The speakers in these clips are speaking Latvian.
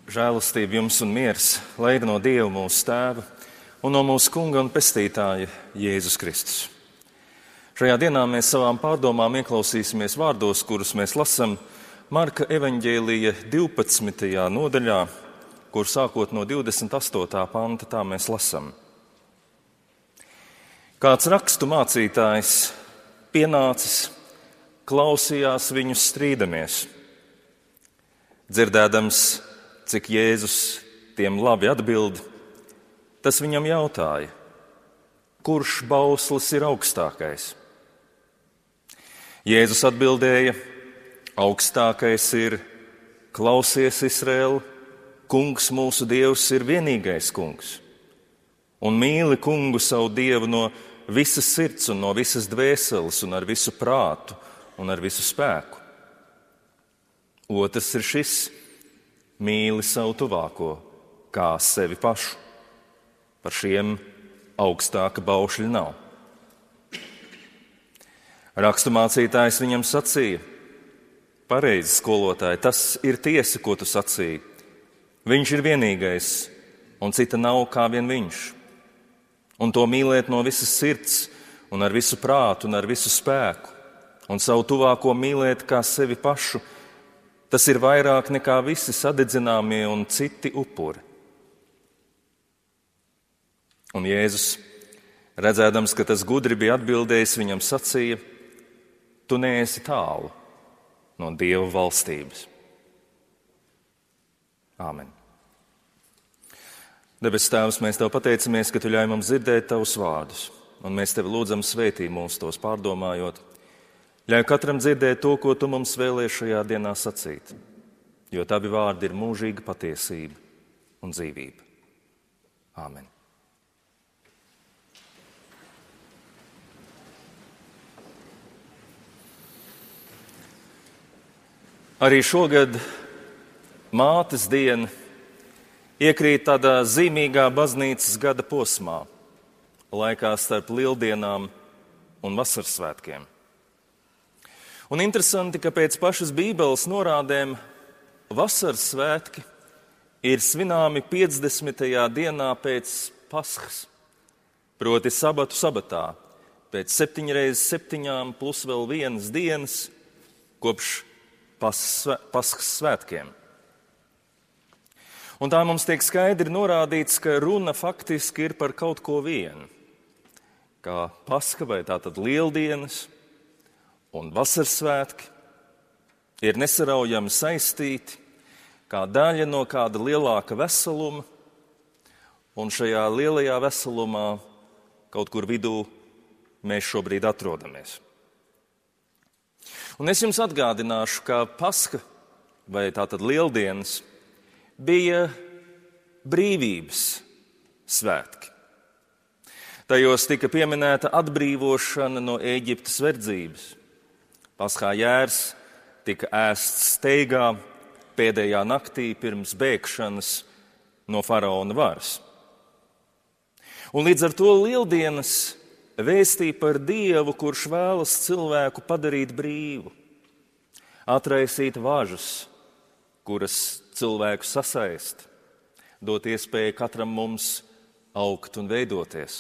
Žēlastība jums un miers, lai ir no Dieva mūsu Tēva un no mūsu Kunga un Pestītāja Jēzus Kristus. Šajā dienā mēs savām pārdomām ieklausīsimies vārdos, kurus mēs lasam Marka evaņģēlija 12. nodaļā, kur sākot no 28. panta tā mēs lasam. Kāds rakstu mācītājs pienācis, klausījās viņus strīdamies. Dzirdēdams, cik Jēzus tiem labi atbild, tas viņam jautāja, kurš bauslis ir augstākais? Jēzus atbildēja, augstākais ir: klausies, Izraēl, Kungs mūsu Dievs ir vienīgais Kungs, un mīli Kungu savu Dievu no visas sirds un no visas dvēseles un ar visu prātu un ar visu spēku. Otrs ir šis: mīli savu tuvāko kā sevi pašu. Par šiem augstāka baušļa nav. Raksturmācītājs viņam sacīja: pareizi, skolotāji, tas ir tiesa, ko tu sacīji. Viņš ir vienīgais, un cita nav kā vien viņš. Un to mīlēt no visas sirds, un ar visu prātu, un ar visu spēku, un savu tuvāko mīlēt kā sevi pašu, tas ir vairāk nekā visi sadedzināmie un citi upuri. Un Jēzus, redzēdams, ka tas gudri bija atbildējis, viņam sacīja: tu neesi tālu no Dieva valstības. Āmen. Debes Tēvs, mēs Tev pateicamies, ka Tu ļauj mums dzirdēt Tavus vārdus, un mēs Tevi lūdzam svētī mūs tos pārdomājot. Ļauj katram dzirdēt to, ko Tu mums vēlies šajā dienā sacīt, jo Tavi vārdi ir mūžīga patiesība un dzīvība. Āmen. Arī šogad mātes diena iekrīt tādā zīmīgā baznīcas gada posmā, laikā starp lieldienām un vasaras svētkiem. Un interesanti, ka pēc pašas Bībeles norādēm vasaras svētki ir svināmi 50. dienā pēc Paskas, proti sabatu sabatā, pēc 7 reizes 7 plus vēl 1 dienas kopš Paskas svētkiem. Un tā mums tiek skaidri norādīts, ka runa faktiski ir par kaut ko vienu, kā Paska vai tātad lieldienas un vasaras svētki ir nesaraujami saistīti kā daļa no kāda lielāka veseluma, un šajā lielajā veselumā kaut kur vidū mēs šobrīd atrodamies. Un es jums atgādināšu, ka Paska vai tātad lieldienas bija brīvības svētki. Tajos tika pieminēta atbrīvošana no Ēģiptes verdzības. Paskā jērs tika ēsts steigā pēdējā naktī pirms bēgšanas no faraona varas. Un līdz ar to lieldienas vēstīja par Dievu, kurš vēlas cilvēku padarīt brīvu, atraisīt važas, kuras cilvēku sasaist, dot iespēju katram mums augt un veidoties.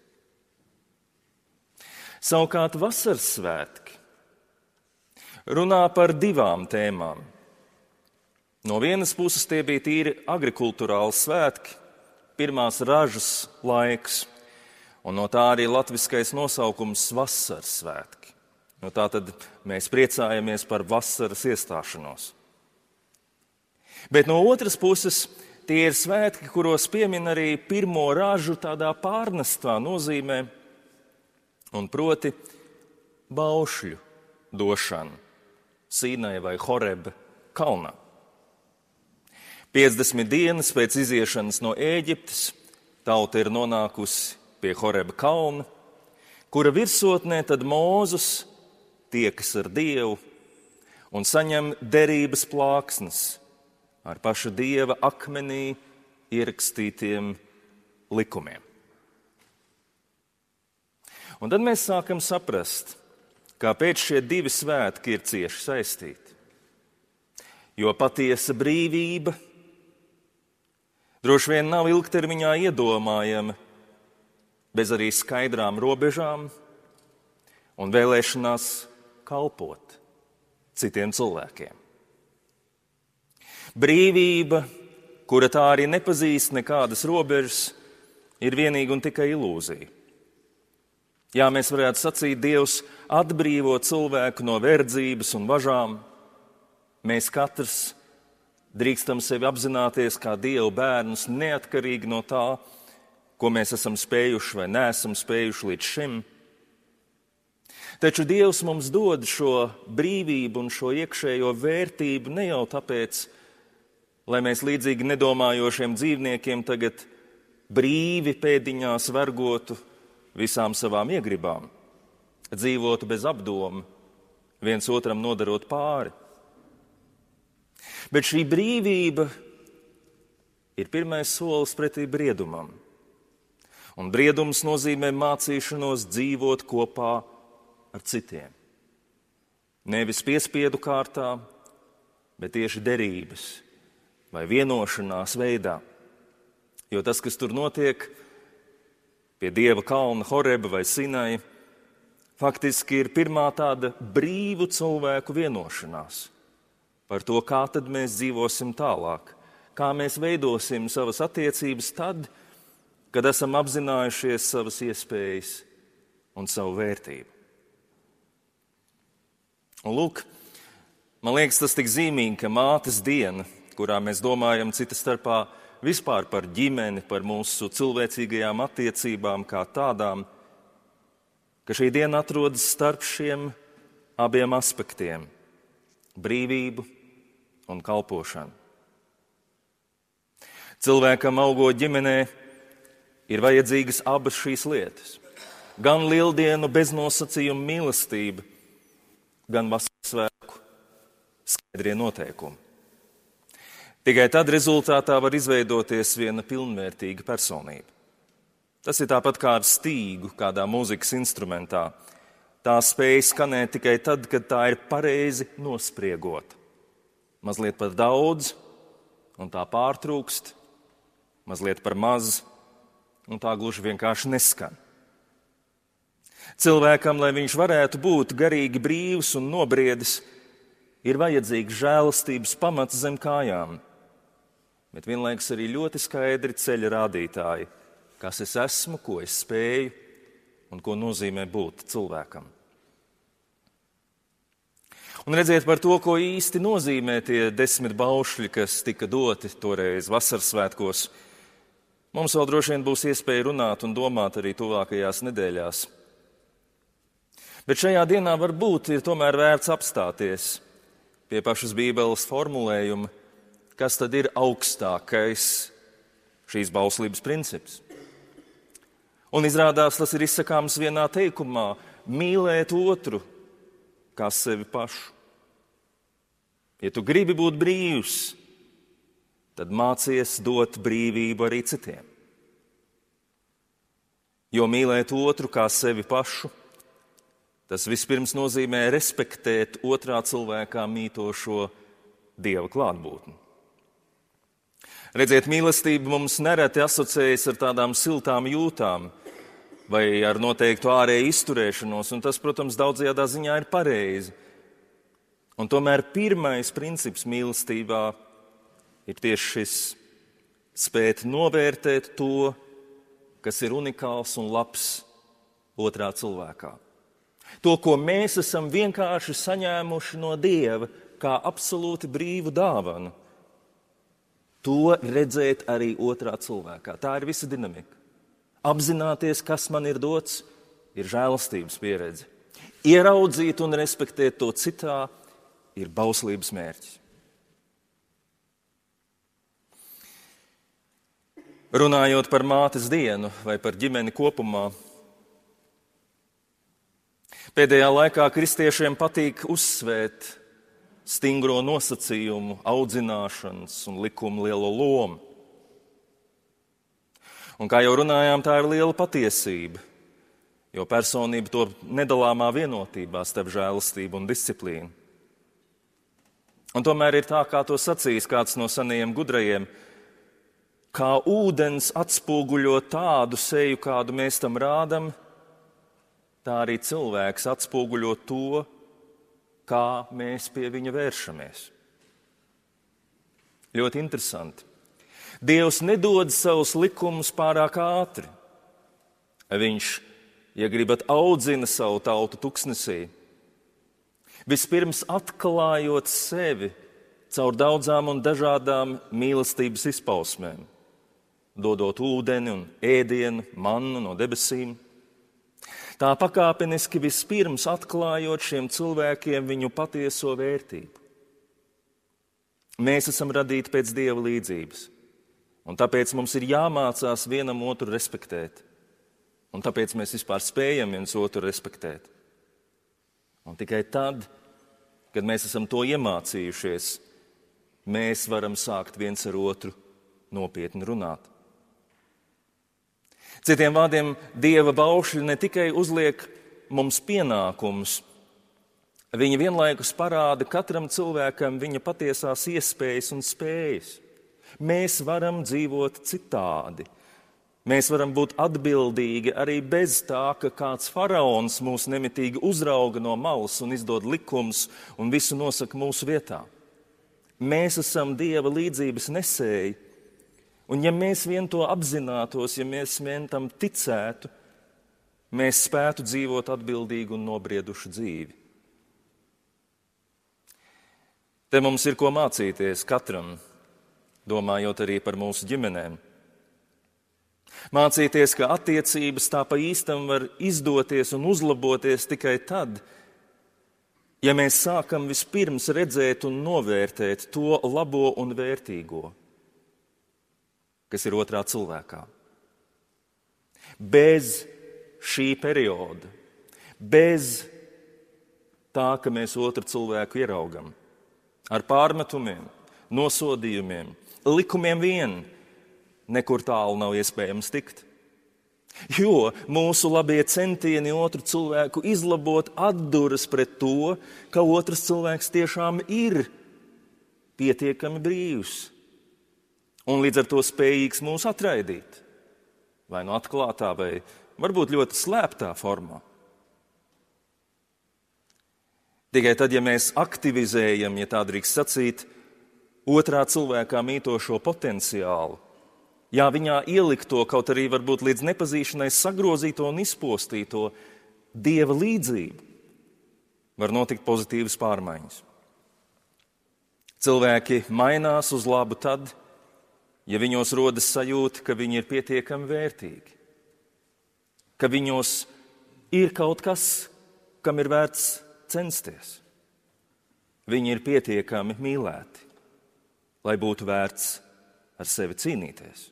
Savukārt vasaras svētki runā par 2 tēmām. No vienas puses tie bija tīri agrikulturāli svētki, pirmās ražas laiks, un no tā arī latviskais nosaukums vasaras svētki. No tā tad mēs priecājamies par vasaras iestāšanos. Bet no otras puses tie ir svētki, kuros piemin arī pirmo ražu tādā pārnestā nozīmē, un proti baušļu došanu Sīnai vai Horeba kalnā. 50 dienas pēc iziešanas no Ēģiptes tauta ir nonākusi pie Horeba kalna, kura virsotnē tad Mūzes tiekas ar Dievu un saņem derības plāksnes ar paša Dieva akmenī ierakstītiem likumiem. Un tad mēs sākam saprast, kāpēc šie 2 svētki ir cieši saistīti. Jo patiesa brīvība droši vien nav ilgtermiņā iedomājama bez arī skaidrām robežām un vēlēšanās kalpot citiem cilvēkiem. Brīvība, kura tā arī nepazīst nekādas robežas, ir vienīgi un tikai ilūzija. Jā, mēs varētu sacīt, Dievs atbrīvo cilvēku no verdzības un važām. Mēs katrs drīkstam sevi apzināties kā Dieva bērnus, neatkarīgi no tā, ko mēs esam spējuši vai neesam spējuši līdz šim. Taču Dievs mums dod šo brīvību un šo iekšējo vērtību ne jau tāpēc, lai mēs līdzīgi nedomājošiem dzīvniekiem tagad brīvi pēdiņās vergotu visām savām iegribām, dzīvotu bez apdoma, viens otram nodarot pāri. Bet šī brīvība ir pirmais solis pretī briedumam. Un briedums nozīmē mācīšanos dzīvot kopā ar citiem. Nevis piespiedu kārtā, bet tieši derības vai vienošanās veidā. Jo tas, kas tur notiek pie Dieva kalna Horeba vai Sinai, faktiski ir pirmā tāda brīvu cilvēku vienošanās par to, kā tad mēs dzīvosim tālāk, kā mēs veidosim savas attiecības tad, kad esam apzinājušies savas iespējas un savu vērtību. Un lūk, man liekas tas tik zīmīgi, ka mātes diena, kurā mēs domājam cita starpā vispār par ģimeni, par mūsu cilvēcīgajām attiecībām kā tādām, ka šī diena atrodas starp šiem abiem aspektiem – brīvību un kalpošanu. Cilvēkam augot ģimenē ir vajadzīgas abas šīs lietas. Gan lieldienu beznosacījuma mīlestība, gan vasaras svētku skaidrie noteikumi. Tikai tad rezultātā var izveidoties viena pilnvērtīga personība. Tas ir tāpat kā ar stīgu kādā mūzikas instrumentā. Tā spēj skanēt tikai tad, kad tā ir pareizi nospriegota. Mazliet par daudz, un tā pārtrūkst, mazliet par maz, un tā gluži vienkārši neskan. Cilvēkam, lai viņš varētu būt garīgi brīvs un nobriedis, ir vajadzīgs žēlastības pamats zem kājām, bet vienlaikus arī ļoti skaidri ceļa rādītāji, kas es esmu, ko es spēju un ko nozīmē būt cilvēkam. Un redziet par to, ko īsti nozīmē tie 10 baušļi, kas tika doti toreiz vasaras svētkos. Mums vēl droši vien būs iespēja runāt un domāt arī tuvākajās nedēļās. Bet šajā dienā varbūt ir tomēr vērts apstāties pie pašas Bībeles formulējuma, kas tad ir augstākais šīs bauslības princips. Un izrādās, tas ir izsakāms vienā teikumā – mīlēt otru kā sevi pašu. Ja tu gribi būt brīvs, tad mācies dot brīvību arī citiem. Jo mīlēt otru kā sevi pašu, tas vispirms nozīmē respektēt otrā cilvēkā mītošo Dieva klātbūtni. Redziet, mīlestība mums nereti asociējas ar tādām siltām jūtām vai ar noteiktu ārēju izturēšanos, un tas, protams, daudzajādā ziņā ir pareizi. Un tomēr pirmais princips mīlestībā ir tieši šis – spēt novērtēt to, kas ir unikāls un labs otrā cilvēkā. To, ko mēs esam vienkārši saņēmuši no Dieva kā absolūti brīvu dāvanu, to redzēt arī otrā cilvēkā. Tā ir visa dinamika. Apzināties, kas man ir dots, ir žēlastības pieredze. Ieraudzīt un respektēt to citā ir bauslības mērķis. Runājot par mātes dienu vai par ģimeni kopumā, pēdējā laikā kristiešiem patīk uzsvērt stingro nosacījumu, audzināšanas un likumu lielo lomu. Un kā jau runājām, tā ir liela patiesība, jo personība to nedalāmā vienotībā starp žēlastību un disciplīnu. Un tomēr ir tā, kā to sacījis kāds no senajiem gudrajiem, kā ūdens atspoguļo tādu seju, kādu mēs tam rādam, tā arī cilvēks atspoguļo to, kā mēs pie viņa vēršamies. Ļoti interesanti. Dievs nedod savus likumus pārāk ātri. Viņš, ja gribat, audzina savu tautu tuksnesī. Vispirms atklājot sevi caur daudzām un dažādām mīlestības izpausmēm, dodot ūdeni un ēdienu, mannu no debesīm. Tā pakāpeniski vispirms atklājot šiem cilvēkiem viņu patieso vērtību. Mēs esam radīti pēc Dieva līdzības, un tāpēc mums ir jāmācās vienam otru respektēt. Un tāpēc mēs vispār spējam viens otru respektēt. Un tikai tad, kad mēs esam to iemācījušies, mēs varam sākt viens ar otru nopietni runāt. Citiem vārdiem, Dieva baušļi ne tikai uzliek mums pienākumus, viņi vienlaikus parāda katram cilvēkam viņa patiesās iespējas un spējas. Mēs varam dzīvot citādi. Mēs varam būt atbildīgi arī bez tā, ka kāds faraons mūs nemitīgi uzrauga no malas un izdod likumus un visu nosaka mūsu vietā. Mēs esam Dieva līdzības nesēji, un ja mēs vien to apzinātos, ja mēs vien tam ticētu, mēs spētu dzīvot atbildīgu un nobriedušu dzīvi. Te mums ir ko mācīties katram, domājot arī par mūsu ģimenēm. Mācīties, ka attiecības tā pa īstam var izdoties un uzlaboties tikai tad, ja mēs sākam vispirms redzēt un novērtēt to labo un vērtīgo, kas ir otrā cilvēkā. Bez šī perioda, bez tā, ka mēs otru cilvēku ieraugam, ar pārmetumiem, nosodījumiem, likumiem vien, nekur tālu nav iespējams tikt. Jo mūsu labie centieni otru cilvēku izlabot atduras pret to, ka otrs cilvēks tiešām ir pietiekami brīvs un līdz ar to spējīgs mūs atraidīt. Vai no atklātā, vai varbūt ļoti slēptā formā. Tikai tad, ja mēs aktivizējam, ja tā drīkst sacīt, otrā cilvēkā mītošo potenciālu, jā, viņā ielikto, kaut arī varbūt līdz nepazīšanai sagrozīto un izpostīto Dieva līdzību, var notikt pozitīvas pārmaiņas. Cilvēki mainās uz labu tad, ja viņos rodas sajūta, ka viņi ir pietiekami vērtīgi, ka viņos ir kaut kas, kam ir vērts censties. Viņi ir pietiekami mīlēti, lai būtu vērts ar sevi cīnīties.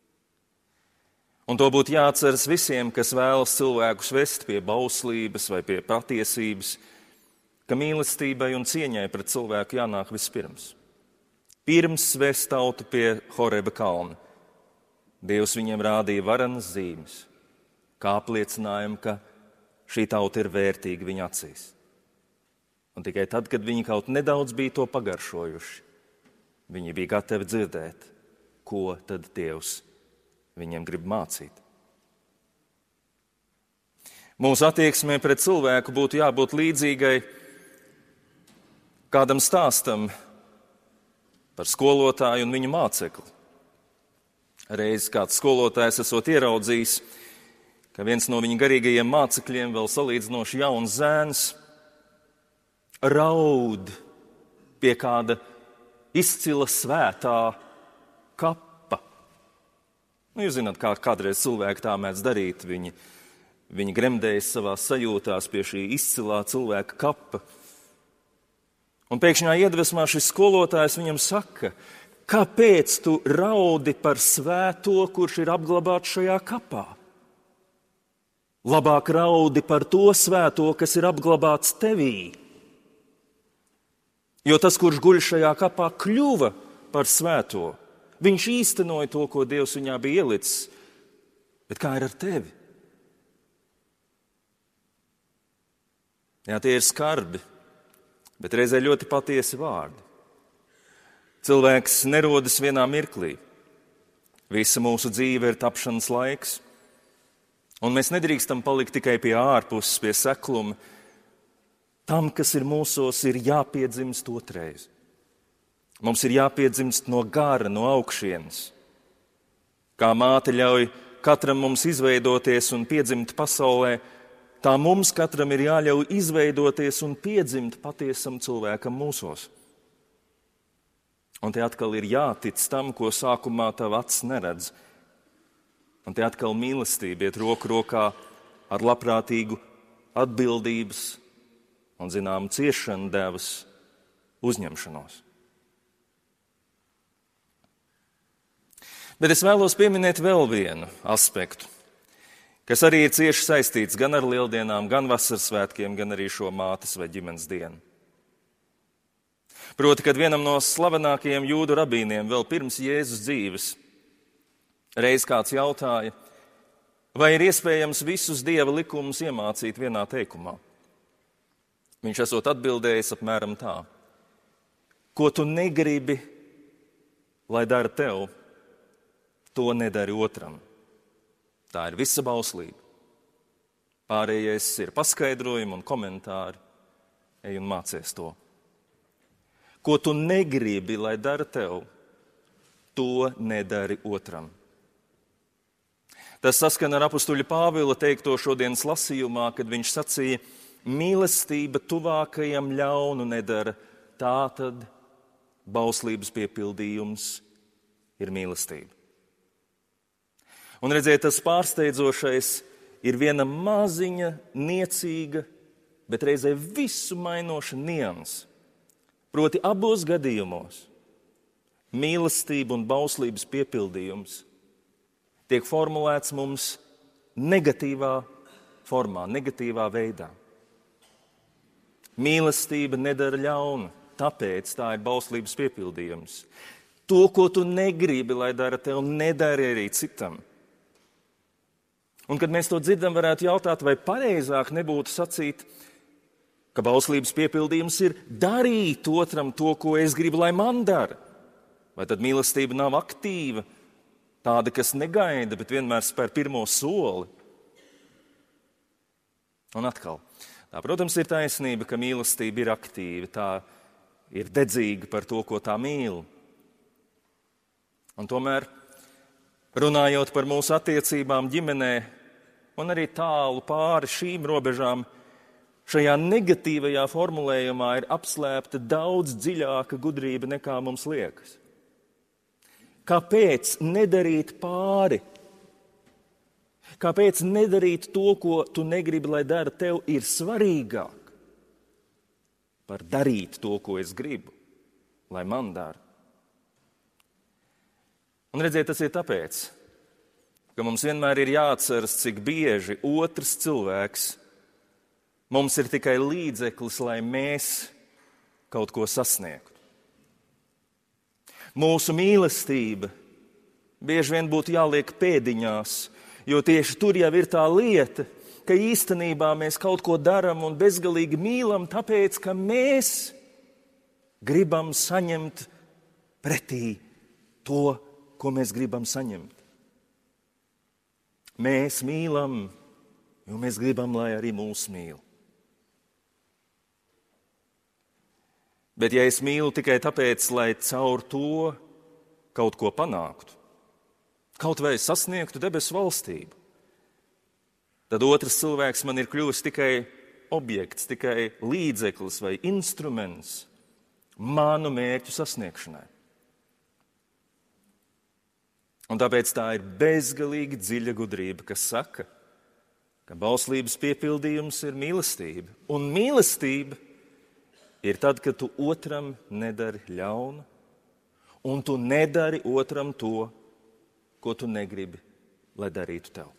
Un to būtu jāatceras visiem, kas vēlas cilvēkus vest pie bauslības vai pie patiesības, ka mīlestībai un cieņai pret cilvēku jānāk vispirms. Pirms vest tautu pie Horeba kalna, Dievs viņiem rādīja varenas zīmes, kā apliecinājumu, ka šī tauta ir vērtīga viņa acīs. Un tikai tad, kad viņi kaut nedaudz bija to pagaršojuši, viņi bija gatavi dzirdēt, ko tad Dievs viņiem grib mācīt. Mūsu attieksmē pret cilvēku būtu jābūt līdzīgai kādam stāstam par skolotāju un viņu mācekli. Reiz kāds skolotājs esot ieraudzījis, ka viens no viņa garīgajiem mācekļiem, vēl salīdzinoši jauns zēns, raud pie kāda izcila svētā kapa. Jūs zināt, kā kādreiz cilvēki tā mēdz darīt. Viņi gremdējas savās sajūtās pie šī izcilā cilvēka kapa. Un pēkšņā iedvesmā šis skolotājs viņam saka, kāpēc tu raudi par svēto, kurš ir apglabāts šajā kapā? Labāk raudi par to svēto, kas ir apglabāts tevī. Jo tas, kurš guļ šajā kapā, kļuva par svēto. Viņš īstenoja to, ko Dievs viņā bija ielicis. Bet kā ir ar tevi? Jā, tie ir skarbi, bet reizē ļoti patiesi vārdi. Cilvēks nerodas vienā mirklī. Visa mūsu dzīve ir tapšanas laiks, un mēs nedrīkstam palikt tikai pie ārpuses, pie sekluma. Tam, kas ir mūsos, ir jāpiedzimst otrais. Mums ir jāpiedzimst no gara, no augšienes. Kā māte ļauj katram mums izveidoties un piedzimt pasaulē, tā mums katram ir jāļauj izveidoties un piedzimt patiesam cilvēkam mūsos. Un te atkal ir jātic tam, ko sākumā tava acis neredz. Un te atkal mīlestība iet roku rokā ar labprātīgu atbildības un zināmu ciešanu devas uzņemšanos. Bet es vēlos pieminēt vēl vienu aspektu, kas arī ir cieši saistīts gan ar lieldienām, gan vasaras svētkiem, gan arī šo mātes vai ģimenes dienu. Proti, kad vienam no slavenākajiem jūdu rabīniem vēl pirms Jēzus dzīves reiz kāds jautāja, vai ir iespējams visus Dieva likumus iemācīt vienā teikumā. Viņš esot atbildējis apmēram tā: ko tu negribi, lai dara tev, to nedari otram. Tā ir visa bauslība. Pārējais ir paskaidrojumi un komentāri. Ej un mācies to. Ko tu negribi, lai dara tev, to nedari otram. Tas saskan ar apustuļa Pāvila teikto šodienas lasījumā, kad viņš sacīja: mīlestība tuvākajam ļaunu nedara, tā tad bauslības piepildījums ir mīlestība. Un redziet, tas pārsteidzošais ir viena maziņa, niecīga, bet reizē visu mainoša nianse. Proti abos gadījumos mīlestība un bauslības piepildījums tiek formulēts mums negatīvā formā, negatīvā veidā. Mīlestība nedara ļaunu, tāpēc tā ir bauslības piepildījums. To, ko tu negribi, lai dara tev, nedari arī citam. Un, kad mēs to dzirdam, varētu jautāt, vai pareizāk nebūtu sacīt, ka bauslības piepildījums ir darīt otram to, ko es gribu, lai man dara. Vai tad mīlestība nav aktīva, tāda, kas negaida, bet vienmēr spēr pirmo soli? Un atkal, tā, protams, ir taisnība, ka mīlestība ir aktīva, tā ir dedzīga par to, ko tā mīl. Un tomēr, runājot par mūsu attiecībām ģimenē un arī tālu pāri šīm robežām, šajā negatīvajā formulējumā ir apslēpta daudz dziļāka gudrība, nekā mums liekas. Kāpēc nedarīt pāri? Kāpēc nedarīt to, ko tu negribi, lai dara tev, ir svarīgāk par darīt to, ko es gribu, lai man dara? Un redziet, tas ir tāpēc, ka mums vienmēr ir jāatceras, cik bieži otrs cilvēks mums ir tikai līdzeklis, lai mēs kaut ko sasniegtu. Mūsu mīlestība bieži vien būtu jāliek pēdiņās, jo tieši tur jau ir tā lieta, ka īstenībā mēs kaut ko daram un bezgalīgi mīlam, tāpēc, ka mēs gribam saņemt pretī to, ko mēs gribam saņemt. Mēs mīlam, jo mēs gribam, lai arī mūs mīl. Bet ja es mīlu tikai tāpēc, lai caur to kaut ko panāktu, kaut vai sasniegtu debesu valstību, tad otrs cilvēks man ir kļuvis tikai objekts, tikai līdzeklis vai instruments manu mērķu sasniegšanai. Un tāpēc tā ir bezgalīgi dziļa gudrība, kas saka, ka bauslības piepildījums ir mīlestība. Un mīlestība ir tad, kad tu otram nedari ļaunu, un tu nedari otram to, ko tu negribi, lai darītu tev.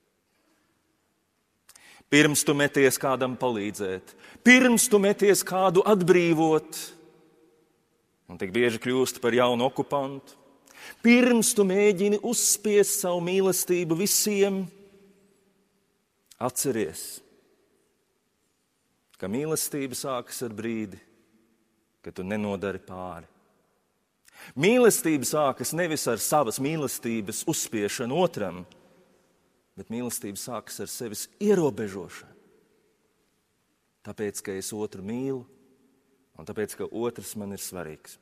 Pirms tu meties kādam palīdzēt, pirms tu meties kādu atbrīvot, un tik bieži kļūst par jaunu okupantu, pirms tu mēģini uzspiest savu mīlestību visiem, atceries, ka mīlestība sākas ar brīdi, kad tu nenodari pāri. Mīlestība sākas nevis ar savas mīlestības uzspiešanu otram, bet mīlestība sākas ar sevis ierobežošanu. Tāpēc, ka es otru mīlu un tāpēc, ka otrs man ir svarīgs.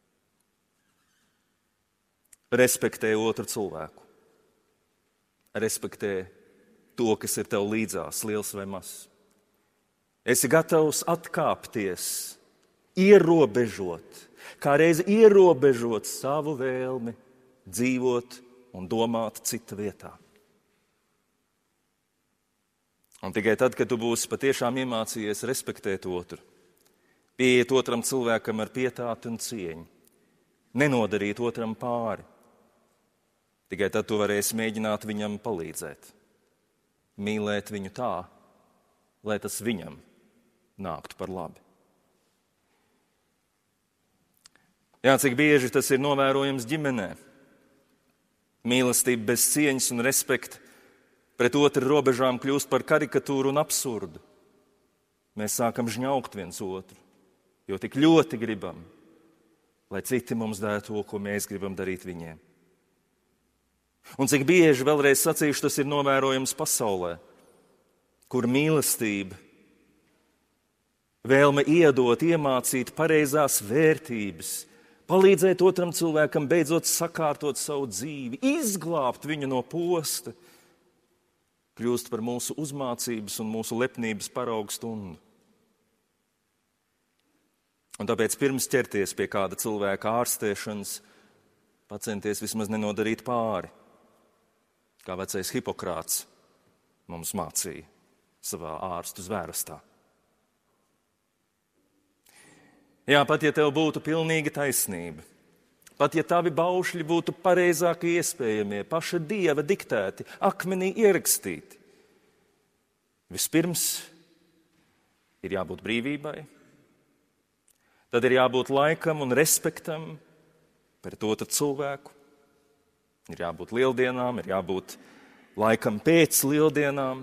Respektē otru cilvēku. Respektē to, kas ir tev līdzās, liels vai mazs. Esi gatavs atkāpties, ierobežot, kā reiz ierobežot savu vēlmi dzīvot un domāt cita vietā. Un tikai tad, kad tu būsi patiešām iemācījies respektēt otru, pieiet otram cilvēkam ar pietātu un cieņu, nenodarīt otram pāri, tikai tad tu varēsi mēģināt viņam palīdzēt, mīlēt viņu tā, lai tas viņam nāktu par labi. Jā, cik bieži tas ir novērojams ģimenē. Mīlestība bez cieņas un respekta pret otru robežām kļūst par karikatūru un absurdu. Mēs sākam žņaukt viens otru, jo tik ļoti gribam, lai citi mums dara to, ko mēs gribam darīt viņiem. Un cik bieži, vēlreiz sacīšu, tas ir novērojams pasaulē, kur mīlestība, vēlme iedot, iemācīt pareizās vērtības, palīdzēt otram cilvēkam beidzot sakārtot savu dzīvi, izglābt viņu no posta, kļūst par mūsu uzmācības un mūsu lepnības paraugu stundu. Un tāpēc pirms ķerties pie kāda cilvēka ārstēšanas, pacenties vismaz nenodarīt pāri, kā vecais Hipokrāts mums mācīja savā ārstu zvērstā. Jā, pat ja tev būtu pilnīga taisnība, pat ja tavi baušļi būtu pareizākie iespējamie, paša Dieva diktēti, akmenī ierakstīti, vispirms ir jābūt brīvībai, tad ir jābūt laikam un respektam pret otru cilvēku, ir jābūt lieldienām, ir jābūt laikam pēc lieldienām,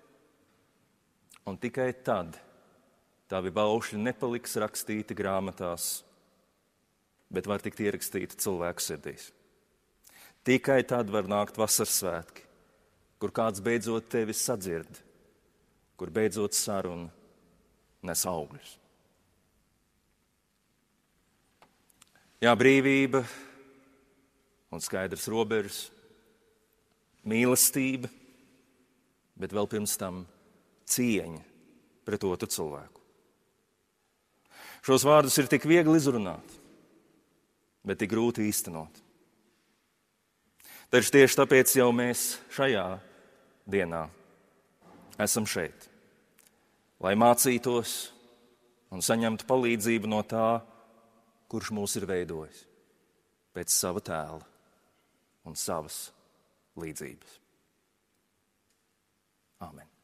un tikai tad tavi baušļi nepaliks rakstīti grāmatās, bet var tikt ierakstīti cilvēku sirdīs. Tikai tad var nākt vasaras svētki, kur kāds beidzot tevi sadzird, kur beidzot saruna nes augļus. Jā, brīvība un skaidrs robežas, mīlestība, bet vēl pirms tam cieņa pret otru cilvēku. Šos vārdus ir tik viegli izrunāt, bet tik grūti īstenot. Taču tieši tāpēc jau mēs šajā dienā esam šeit, lai mācītos un saņemtu palīdzību no tā, kurš mūs ir veidojis pēc sava tēla un savas līdzības. Āmen.